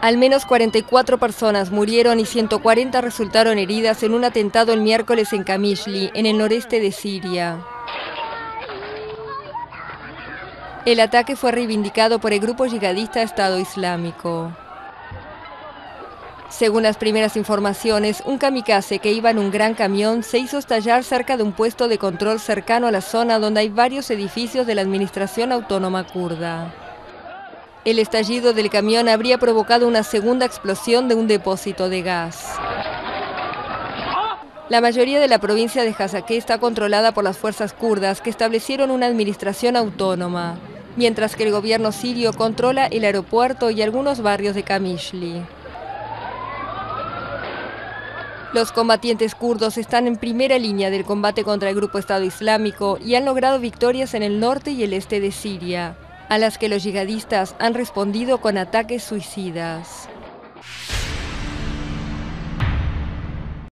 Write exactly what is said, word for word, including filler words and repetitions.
Al menos cuarenta y cuatro personas murieron y ciento cuarenta resultaron heridas en un atentado el miércoles en Qamishli, en el noreste de Siria. El ataque fue reivindicado por el grupo yihadista Estado Islámico. Según las primeras informaciones, un kamikaze que iba en un gran camión se hizo estallar cerca de un puesto de control cercano a la zona donde hay varios edificios de la Administración Autónoma Kurda. El estallido del camión habría provocado una segunda explosión de un depósito de gas. La mayoría de la provincia de Hasakeh está controlada por las fuerzas kurdas que establecieron una administración autónoma, mientras que el gobierno sirio controla el aeropuerto y algunos barrios de Qamishli. Los combatientes kurdos están en primera línea del combate contra el grupo Estado Islámico y han logrado victorias en el norte y el este de Siria, a las que los yihadistas han respondido con ataques suicidas.